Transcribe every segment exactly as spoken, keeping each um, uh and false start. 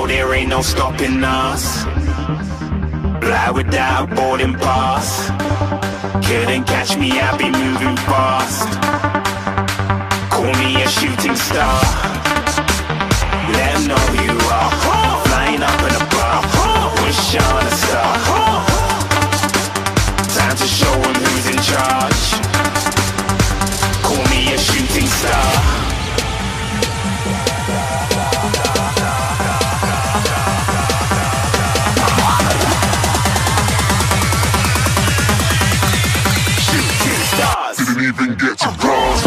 know there ain't no stopping us. Fly without a boarding pass. Couldn't catch me, I'll be moving fast. Call me a shooting star. Let them know who you are. Flying up in a bar. Wish on a star. Time to show them who's in charge. Call me a shooting star. Didn't even get to cross.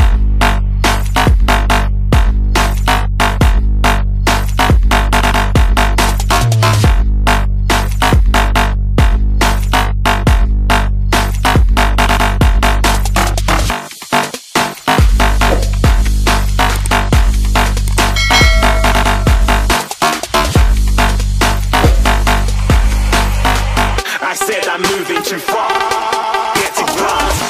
I said I'm moving too far. Get to glass.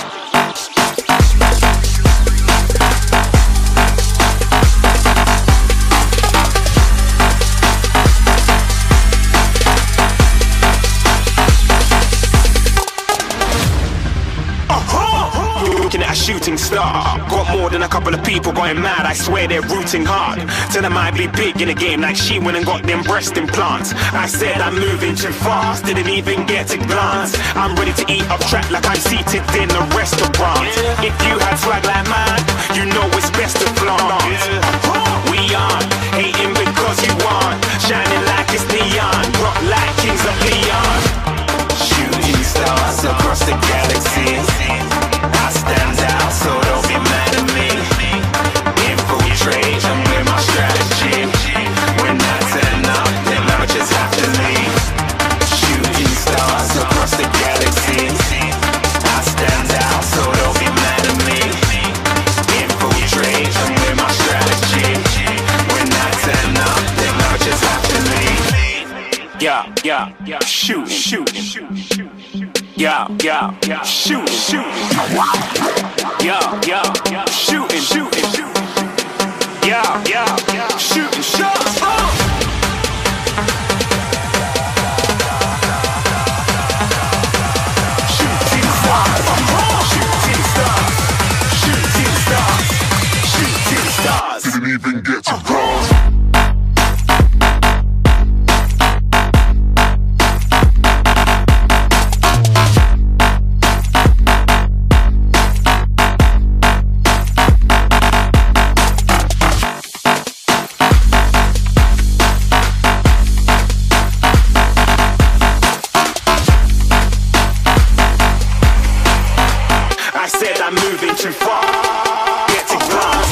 Looking at a shooting star. Got more than a couple of people going mad. I swear they're rooting hard. Tell them I'd be big in the game like she went and got them breast implants. I said I'm moving too fast. Didn't even get a glance. I'm ready to eat up track like I'm seated in a restaurant. If you had swag like mine, you know it's best to flaunt. We aren't hating because you aren't. Shining like it's neon. Rock like kings of Leon. Shooting stars across the galaxy. I stand out, so don't be mad at me. Infiltrate, I'm with my strategy. When I turn up, then I just have to leave. Shooting stars across the galaxy. I stand out, so don't be mad at me. Infiltrate, I'm with my strategy. When I turn up, then I just have to leave. Yeah, yeah, yeah, shoot, shoot, shoot, shoot. Yeah, yeah, yeah, shooting, shooting. Yeah, yeah, yeah, shooting, shooting. Yeah, yeah, yeah, shooting shots. Oh! Shooting stars, shooting stars, shooting stars, shooting stars. Didn't even get to cross. I'm moving too far. Get to glass.